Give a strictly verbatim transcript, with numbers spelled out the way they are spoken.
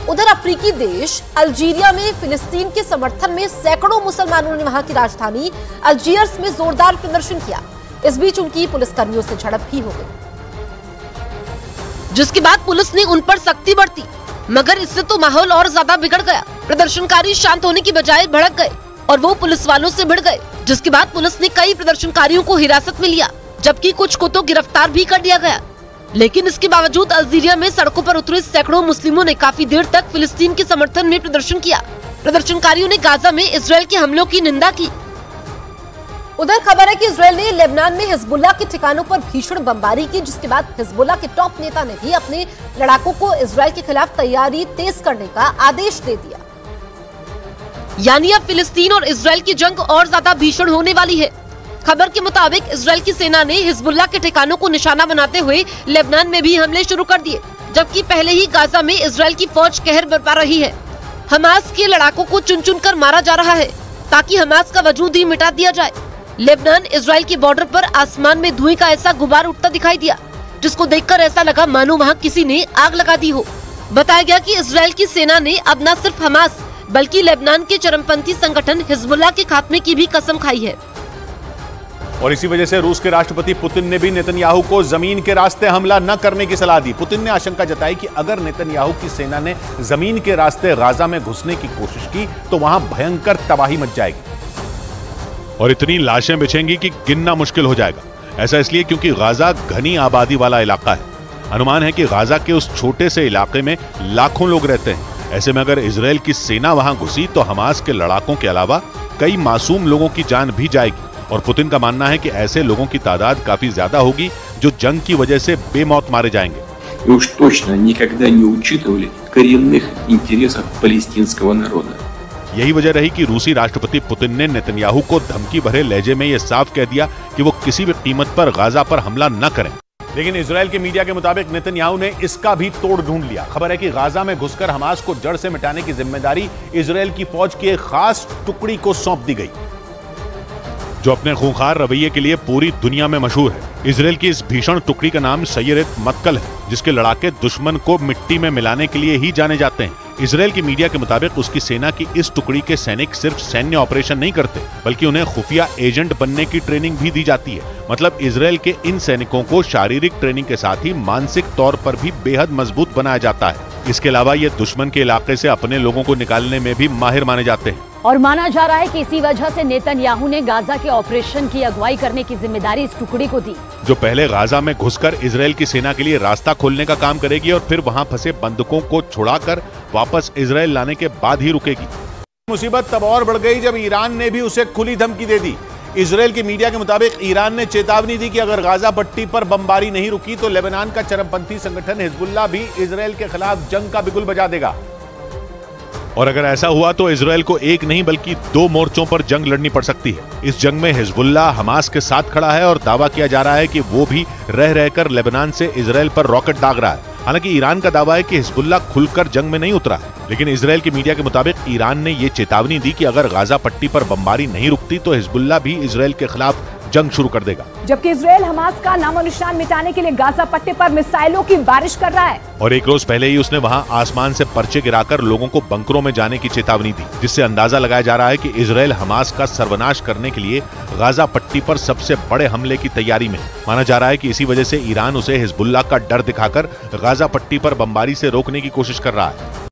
उधर अफ्रीकी देश अल्जीरिया में फिलिस्तीन के समर्थन में सैकड़ों मुसलमानों ने वहां की राजधानी अल्जीयर्स में जोरदार प्रदर्शन किया। इस बीच उनकी पुलिसकर्मियों से झड़प भी हो गई, जिसके बाद पुलिस ने उन पर सख्ती बरती, मगर इससे तो माहौल और ज्यादा बिगड़ गया। प्रदर्शनकारी शांत होने की बजाय भड़क गए और वो पुलिस वालों से भिड़ गए, जिसके बाद पुलिस ने कई प्रदर्शनकारियों को हिरासत में लिया, जबकि कुछ को तो गिरफ्तार भी कर लिया गया। लेकिन इसके बावजूद अल्जीरिया में सड़कों पर उतरे सैकड़ों मुस्लिमों ने काफी देर तक फिलिस्तीन के समर्थन में प्रदर्शन किया। प्रदर्शनकारियों ने गाजा में इजरायल के हमलों की निंदा की। उधर खबर है कि इजरायल ने लेबनान में हिजबुल्लाह के ठिकानों पर भीषण बमबारी की, जिसके बाद हिजबुल्लाह के टॉप नेता ने भी अपने लड़ाकों को इजरायल के खिलाफ तैयारी तेज करने का आदेश दे दिया। यानी अब फिलिस्तीन और इजरायल की जंग और ज्यादा भीषण होने वाली है। खबर के मुताबिक इजरायल की सेना ने हिजबुल्लाह के ठिकानों को निशाना बनाते हुए लेबनान में भी हमले शुरू कर दिए, जबकि पहले ही गाजा में इजरायल की फौज कहर बरपा रही है। हमास के लड़ाकों को चुन चुन कर मारा जा रहा है ताकि हमास का वजूद ही मिटा दिया जाए। लेबनान इजरायल के बॉर्डर पर आसमान में धुएं का ऐसा गुबार उठता दिखाई दिया, जिसको देखकर ऐसा लगा मानो वहाँ किसी ने आग लगा दी हो। बताया गया कि इजरायल की सेना ने अब न सिर्फ हमास बल्कि लेबनान के चरमपंथी संगठन हिजबुल्लाह के खात्मे की भी कसम खाई है। और इसी वजह से रूस के राष्ट्रपति पुतिन ने भी नेतन्याहू को जमीन के रास्ते हमला न करने की सलाह दी। पुतिन ने आशंका जताई कि अगर नेतन्याहू की सेना ने जमीन के रास्ते गाजा में घुसने की कोशिश की तो वहां भयंकर तबाही मच जाएगी और इतनी लाशें बिछेंगी कि गिनना मुश्किल हो जाएगा। ऐसा इसलिए क्योंकि गाजा घनी आबादी वाला इलाका है। अनुमान है कि गाजा के उस छोटे से इलाके में लाखों लोग रहते हैं। ऐसे में अगर इजरायल की सेना वहां घुसी तो हमास के लड़ाकों के अलावा कई मासूम लोगों की जान भी जाएगी। और पुतिन का मानना है कि ऐसे लोगों की तादाद काफी ज्यादा होगी जो जंग की वजह से बेमौत मारे जाएंगे। उस точно никогда не учитывали коренных интересов палестинского народа। यही वजह रही कि रूसी राष्ट्रपति पुतिन ने नेतन्याहू को धमकी भरे लहजे में यह साफ कह दिया कि वो किसी भी कीमत पर गाजा पर हमला न करें। लेकिन इजरायल के मीडिया के मुताबिक नेतन्याहू ने इसका भी तोड़ ढूंढ लिया। खबर है कि गाजा में घुसकर हमास को जड़ से मिटाने की जिम्मेदारी इजरायल की फौज की एक खास टुकड़ी को सौंप दी गई, जो अपने खूंखार रवैये के लिए पूरी दुनिया में मशहूर है। इजरायल की इस भीषण टुकड़ी का नाम सैयरत मत्कल है, जिसके लड़ाके दुश्मन को मिट्टी में मिलाने के लिए ही जाने जाते हैं। इजरायल की मीडिया के मुताबिक उसकी सेना की इस टुकड़ी के सैनिक सिर्फ सैन्य ऑपरेशन नहीं करते, बल्कि उन्हें खुफिया एजेंट बनने की ट्रेनिंग भी दी जाती है। मतलब इजरायल के इन सैनिकों को शारीरिक ट्रेनिंग के साथ ही मानसिक तौर पर भी बेहद मजबूत बनाया जाता है। इसके अलावा ये दुश्मन के इलाके से अपने लोगों को निकालने में भी माहिर माने जाते हैं। और माना जा रहा है कि इसी वजह से नेतन्याहू ने गाजा के ऑपरेशन की अगुवाई करने की जिम्मेदारी इस टुकड़ी को दी, जो पहले गाजा में घुसकर इजरायल की सेना के लिए रास्ता खोलने का काम करेगी और फिर वहां फंसे बंधकों को छुड़ाकर वापस इजरायल लाने के बाद ही रुकेगी। मुसीबत तब और बढ़ गई जब ईरान ने भी उसे खुली धमकी दे दी। इजरायल की मीडिया के मुताबिक ईरान ने चेतावनी दी कि अगर गाजा पट्टी पर बमबारी नहीं रुकी तो लेबनान का चरमपंथी संगठन हिजबुल्लाह भी इजरायल के खिलाफ जंग का बिगुल बजा देगा। और अगर ऐसा हुआ तो इजरायल को एक नहीं बल्कि दो मोर्चों पर जंग लड़नी पड़ सकती है। इस जंग में हिजबुल्लाह हमास के साथ खड़ा है और दावा किया जा रहा है कि वो भी रह रहकर लेबनान से इजरायल पर रॉकेट दाग रहा है। हालांकि ईरान का दावा है कि हिजबुल्लाह खुलकर जंग में नहीं उतरा है, लेकिन इजरायल की मीडिया के मुताबिक ईरान ने ये चेतावनी दी कि अगर गाजा पट्टी पर बमबारी नहीं रुकती तो हिजबुल्लाह भी इजरायल के खिलाफ जंग शुरू कर देगा। जबकि इजरायल हमास का नामो निशान मिटाने के लिए गाजा पट्टी पर मिसाइलों की बारिश कर रहा है और एक रोज पहले ही उसने वहां आसमान से पर्चे गिराकर लोगों को बंकरों में जाने की चेतावनी दी, जिससे अंदाजा लगाया जा रहा है कि इजरायल हमास का सर्वनाश करने के लिए गाजा पट्टी पर सबसे बड़े हमले की तैयारी में। माना जा रहा है कि इसी वजह से ईरान उसे हिजबुल्लाह का डर दिखाकर गाजा पट्टी पर बमबारी से रोकने की कोशिश कर रहा है।